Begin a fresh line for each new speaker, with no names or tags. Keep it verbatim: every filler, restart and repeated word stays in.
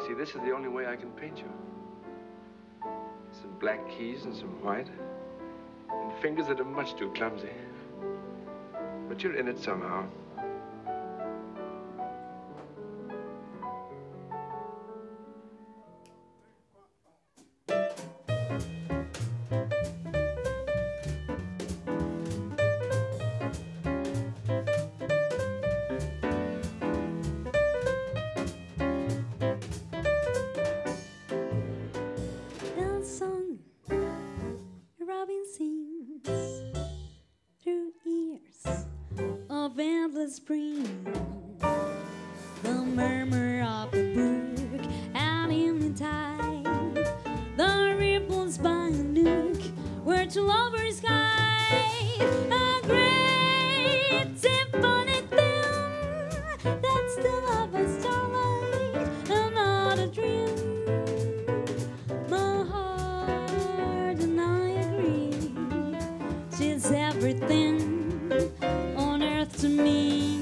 See, this is the only way I can paint you. Some black keys and some white. And fingers that are much too clumsy. But you're in it somehow.
Spring, the murmur of the brook and in the tide, the ripples by a nook where two lovers hide. A great symphonic film that's the love of starlight and not a dream. My heart and I agree, she's everything on earth to me.